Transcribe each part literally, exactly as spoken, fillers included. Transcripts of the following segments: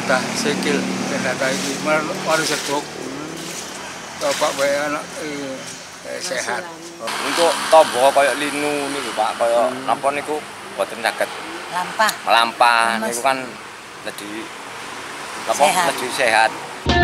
data sikil data iki baru sedok. Bapak bae anak eh, sehat. Untuk tombol kayak linu niku Pak, kayak hmm. napa niku boten saged lampah. Melampah niku kan jadi apa lebih sehat.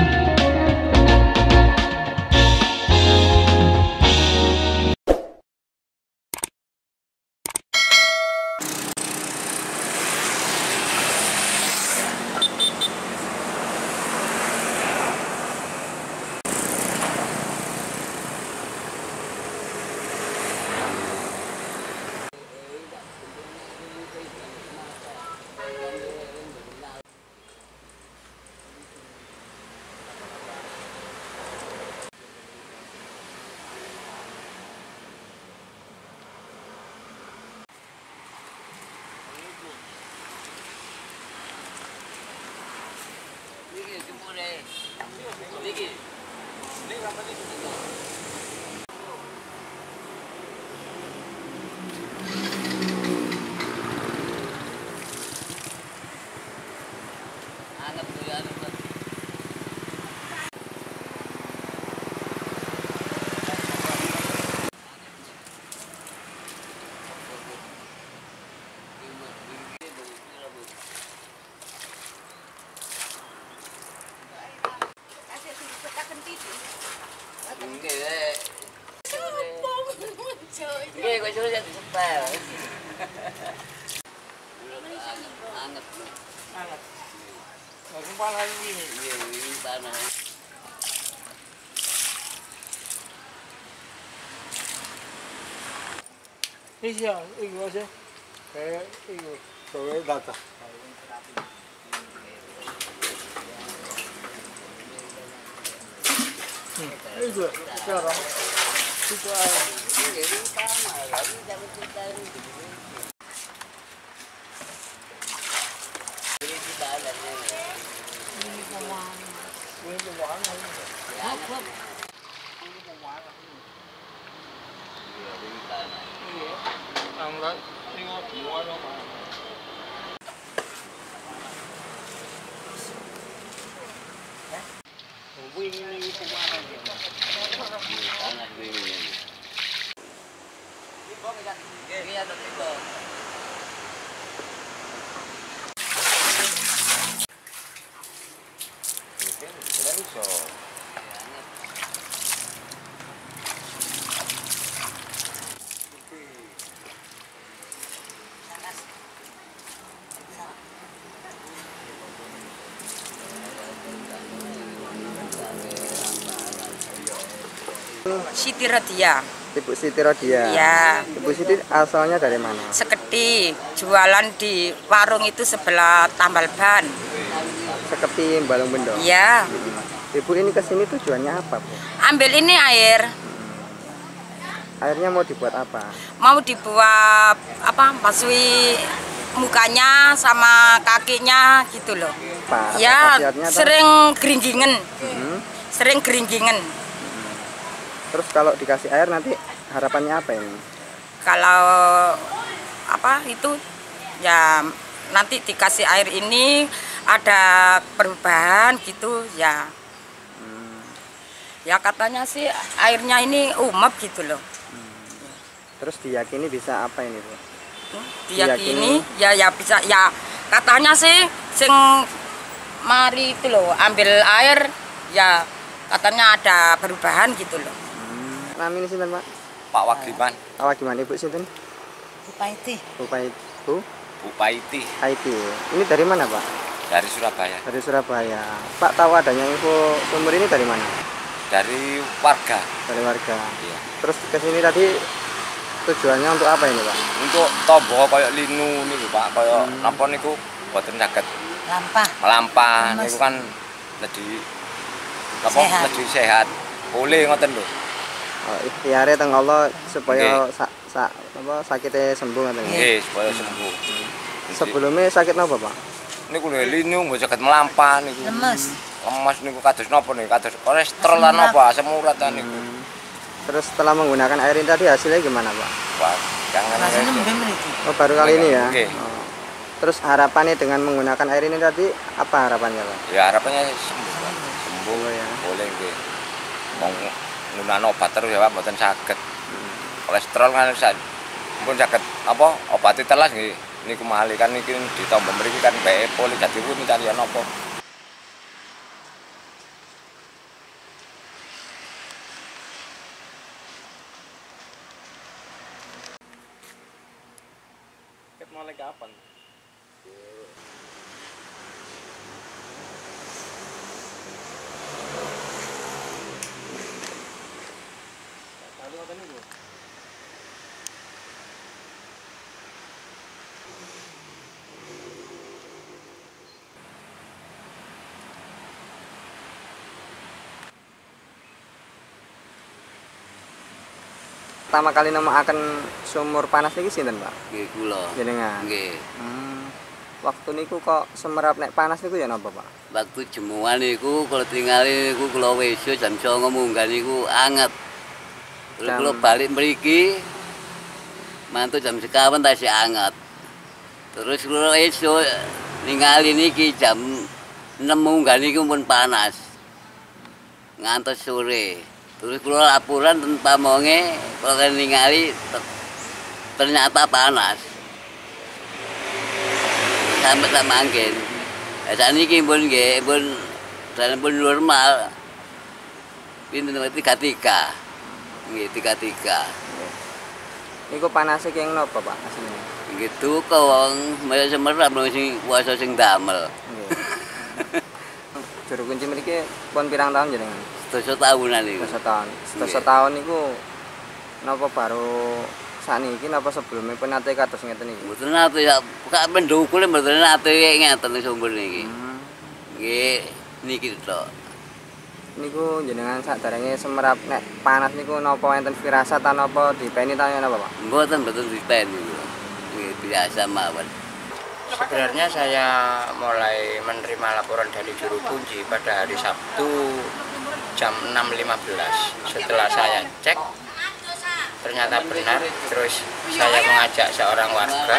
Oke, kok suruh jadi sepel. Anget. Anget. Langsung panas ini. Iya, ini panas. Iya, itu aja. Kayak itu, soalnya data. Hmm, itu sekarang. Itu aja. Siti Rodia. Ibu Siti Rodia. Ya. Ibu Siti asalnya dari mana? Seketi, jualan di warung itu sebelah tambal ban. Seketi Balong Bendo. Ya. Ibu ini ke sini tujuannya apa, Bu? Ambil ini air. Airnya mau dibuat apa? Mau dibuat apa? Basui mukanya sama kakinya gitu loh. Pak, ya, sering geringgingan. Hmm. Sering geringgingan. Terus kalau dikasih air nanti harapannya apa ini? Kalau apa itu ya nanti dikasih air ini ada perubahan gitu ya. Hmm. Ya katanya sih airnya ini umep gitu loh. Hmm. Terus diyakini bisa apa ini, Bu? Hmm, diyakini, diyakini ya ya bisa ya katanya sih sing mari itu loh ambil air ya katanya ada perubahan gitu loh. Namanya sinten, Pak? Pak Wagiman. Pak Wagiman, Ibu sinten? Bupaiti. Bupaiti. Bu? Bupaiti. Haiti. Ini dari mana, Pak? Dari Surabaya. Dari Surabaya. Pak tahu adanya info sumur ini dari mana? Dari warga. Dari warga. Iya. Terus ke sini tadi tujuannya untuk apa ini, Pak? Untuk tombol kayak linu niku, Pak, kayak hmm. napa niku boten saged lampah. Melampah niku kan lebih apa lebih sehat. Boleh ngoten lho. Oh, ikhtiare teng Allah supaya sa, sa, apa sakitnya sembuh ngoten nggih. Nggih, supaya sembuh. Sebelumnya sakit napa, Pak? Niku lho linu mboten saged melampah niku. Lemes. Lemes niku kados napa niku? Kados kolesterol lan napa, asam urat niku. Hmm. Terus setelah menggunakan air ini tadi hasilnya gimana, Pak? Wah, jangan rasanya mbem itu. Oh, baru kali ini ya. Okay. Oh. Terus harapannya dengan menggunakan air ini tadi apa harapannya Pak? Ya harapannya sembuh, Pak. Sembuh Oh, ya. boleh nggih. Wong nggunakno obat terus ya Pak mboten saged. Kolesterol kan sak pun saged apa obati telas nggih. Niku mahal kan niki ditambah mriki kan bae poli dadi pun cari napa. Mulai kapan? Pertama kali nemokaken sumur panas niki sinten, Pak? Nggih kula. Jenengan. Nggih. Hmm. Waktu niku kok semerap nek panas niku ya napa, Pak? Waktu jemuan niku kula tingali niku kula wesuk jam songo munggah niku anget. Terus Jam- kula balik mriki mantu jam sekawan tasih anget. Terus kula esuk ningali niki jam enam munggah niku pun panas. Ngantos sore. Terus kula laporan tentang pamonge, kula kan ningali ternyata panas. Sampai tak mangkin. Ya saniki pun nggih pun dan pun normal. Pinten tiga tiga. Nggih tiga tiga. Niku panase keng napa, Pak? Asline. Gitu kok wong maya semerap sing kuasa sing damel. Nggih. Juru kunci mriki pun pirang tahun jenengan? Sedasa tahunan niku. Sedasa tahun. Sedasa Nggih. tahun niku napa baru sakniki napa sebelumnya pun nate kados ngeten iki? Mboten nate ya kak pendukul mboten nate ngeten sumber niki. Hmm. Nggih niki tok. Niku jenengan saderenge semerap nek panas niku napa enten firasat ta napa dipeni ta napa, Pak? Mboten mboten dipen niku. Nggih biasa mawon. Sebenarnya saya mulai menerima laporan dari juru kunci pada hari Sabtu jam enam lima belas. Setelah saya cek, ternyata benar. Terus saya mengajak seorang warga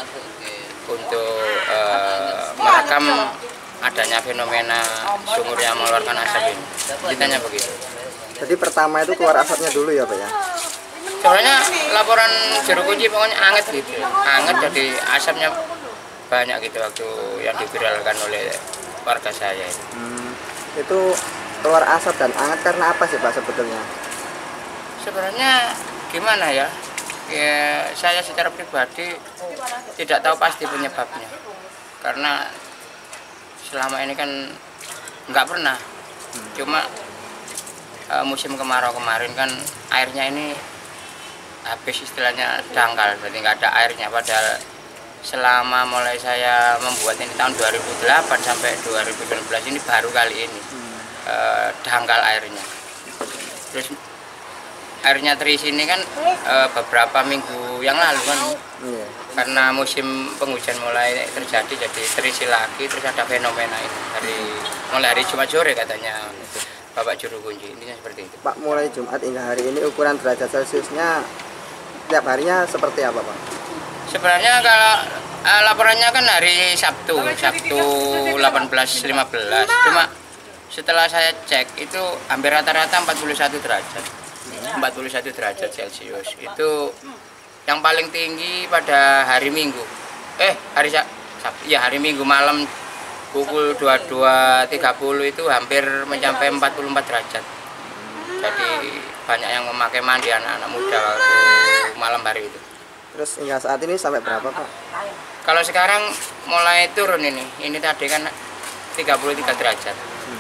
untuk eh, merekam adanya fenomena sumur yang mengeluarkan asap ini. Ditanya begitu. Jadi pertama itu keluar asapnya dulu ya, Pak ya? Soalnya laporan juru kunci pokoknya anget gitu, anget jadi asapnya banyak gitu waktu yang diviralkan oleh warga saya itu. Hmm. Itu keluar asap dan anget karena apa sih, Pak sebetulnya? Sebenarnya gimana ya? Ya saya secara pribadi tidak tahu pasti penyebabnya, karena selama ini kan nggak pernah. Cuma uh, musim kemarau kemarin kan airnya ini habis istilahnya dangkal, berarti nggak ada airnya. Padahal selama mulai saya membuat ini tahun dua ribu delapan sampai dua ribu sembilan belas ini baru kali ini uh, dangkal airnya. Terus airnya terisi ini kan uh, beberapa minggu yang lalu kan, Iya. karena musim penghujan mulai terjadi jadi terisi lagi. Terus ada fenomena ini dari mulai hari Jumat sore katanya Bapak Juru Kunci, intinya seperti itu. Pak, mulai Jumat hingga hari ini ukuran derajat Celciusnya tiap harinya seperti apa, Pak? Sebenarnya kalau uh, laporannya kan hari Sabtu, Sabtu delapan belas lima belas. Cuma setelah saya cek itu hampir rata-rata empat puluh satu derajat. empat puluh satu derajat Celcius. Itu yang paling tinggi pada hari Minggu. Eh, hari Sabtu, ya hari Minggu malam pukul dua puluh dua tiga puluh itu hampir mencapai empat puluh empat derajat. Jadi banyak yang memakai mandi anak-anak muda waktu malam hari itu. Terus hingga saat ini sampai berapa, Pak? Kalau sekarang mulai turun ini, ini tadi kan tiga puluh tiga derajat.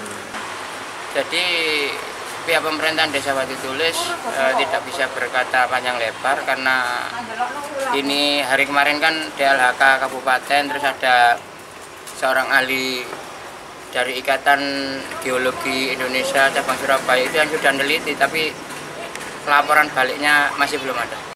Jadi pihak pemerintahan Desa Batu Tulis eh, tidak bisa berkata panjang lebar karena ini hari kemarin kan D L H K Kabupaten, terus ada seorang ahli dari Ikatan Geologi Indonesia cabang Surabaya itu yang sudah meneliti, tapi laporan baliknya masih belum ada.